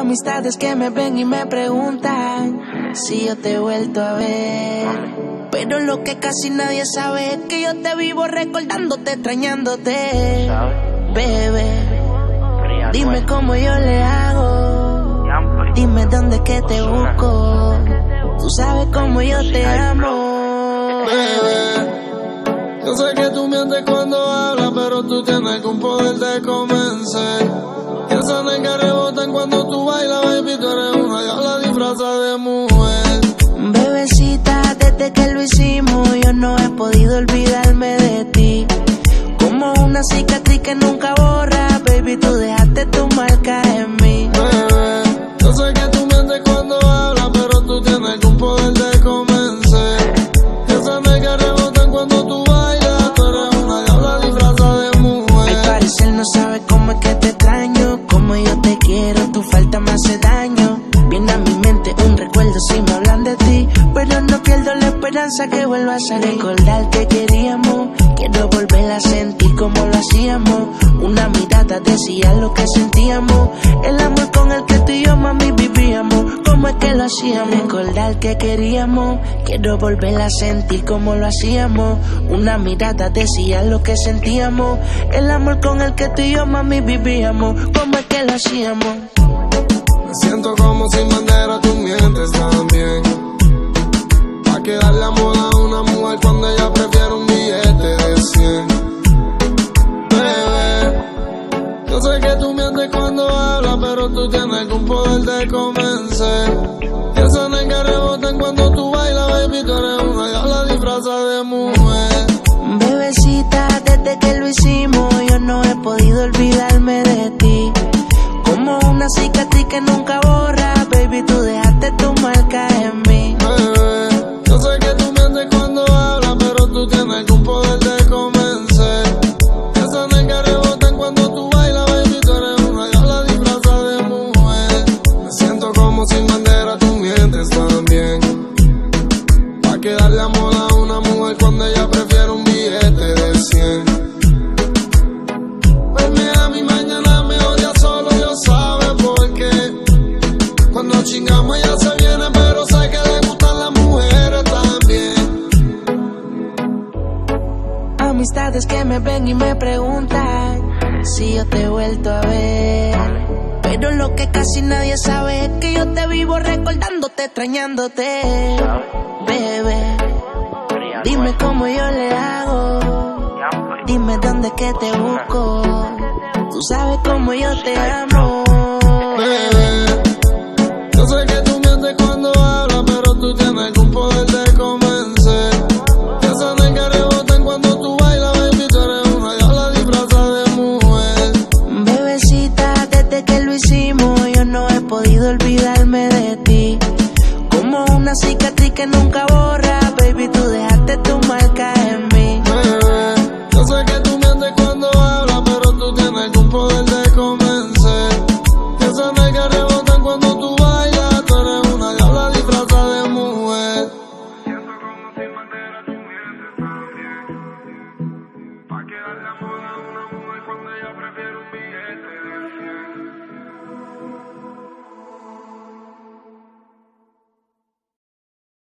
Amistades que me ven y me preguntan si yo te he vuelto a ver. Pero lo que casi nadie sabe es que yo te vivo recordándote, extrañándote. Bebé, dime cómo yo le hago. Dime dónde que te busco. Tú sabes cómo yo te amo. Bebé, yo sé que tú mientes cuando hablas, pero tú tienes algún poder de convencer. Y esa nega rebotan cuando tú bailas, baby, tú eres una diabla disfrazada de mujer. Bebecita, desde que lo hicimos, yo no he podido olvidarme de ti. Como una cicatriz que nunca borra, baby, tú dejaste tu marca en mí. Bebé, yo sé que tú mientes cuando hablas, pero tú tienes algún poder de convencer. Y esa nega rebotan cuando tú bailas, tú eres una diabla disfrazada de mujer. Al parecer no sabes cómo es que te extraño, como yo te quiero, tu falta me hace daño. Viene a mi mente un recuerdo si me hablan de ti, pero no pierdo la esperanza que vuelvas a recordar que queríamos. Quiero volver a sentir como lo hacíamos. Una mirada decía lo que sentíamos. El amor con el que tú y yo, mami, vivíamos. ¿Cómo es que lo hacíamos? Recordar que queríamos. Quiero volver a sentir como lo hacíamos. Una mirada decía lo que sentíamos. El amor con el que tú y yo, mami, vivíamos. ¿Cómo es que lo hacíamos? Me siento como sin bandera, tú mientes también. Pa' que darle amor a una mujer cuando ella prefiere un billete de 100. Bebé, yo sé que tú mientes cuando hablas, pero tú tienes algún poder de convencer. Y esa nega rebotan cuando tú bailas, baby, tú eres una diabla disfrazada de mujer. Bebecita, desde que lo hicimos, yo no he podido olvidarme de ti. Como una cicatriz que nunca borra, baby, tú dejaste tu marca en mí. Bebé, yo sé que tú mientes cuando hablas, pero tú tienes algún poder de convencer. Esa nega rebotan cuando tú bailas, baby, tú eres una diabla disfrazada de mujer. Me siento como sin bandera, tú mientes también. Pa' que darle amor a una mujer cuando ella prefiere un billete de 100. Verme a mi mañana me odia solo, Dios sabe por qué. Cuando chingamos ella se viene, pero sé que le gustan las mujeres también. Amistades que me ven y me preguntan si yo te he vuelto a ver. Pero lo que casi nadie sabe es que yo te vivo recordándote, extrañándote. Bebé, dime cómo yo le hago. Dime dónde que te busco. Tú sabes cómo yo te amo.